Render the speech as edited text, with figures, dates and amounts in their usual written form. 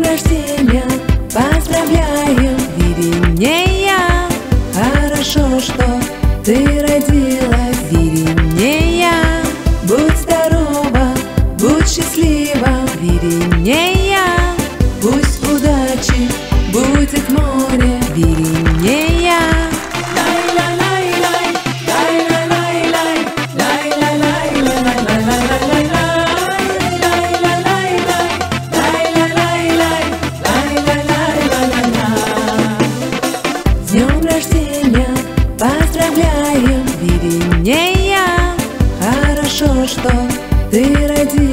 рождения поздравляем, Веринея! Хорошо, что ты родилась, Веринея! Будь здорова, будь счастлива, Веринея! Пусть удачи будет море, Веринея! С днем рождения поздравляем, Веринея! Хорошо, что ты родилась.